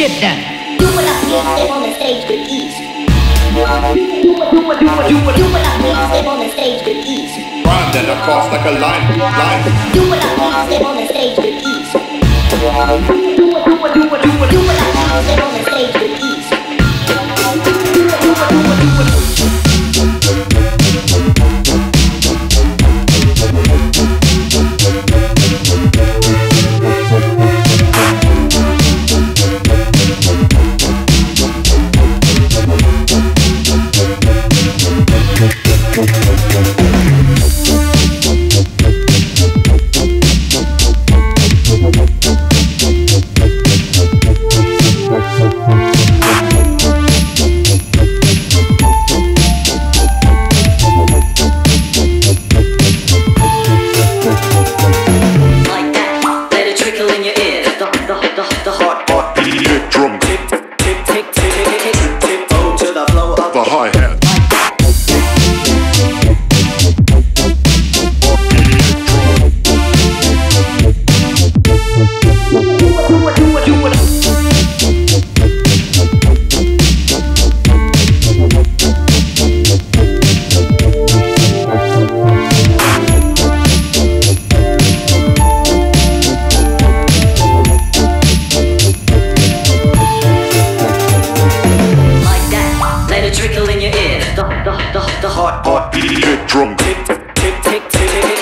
Get that. Do what I feel, step on the stage with ease. Do what I feel, step on the stage with ease. Round and across like a line. Do what I feel, step on the stage with ease. Do what I feel, step on the stage with ease. The heart beat, get drunk. Tick, tick, tick, tick, tick.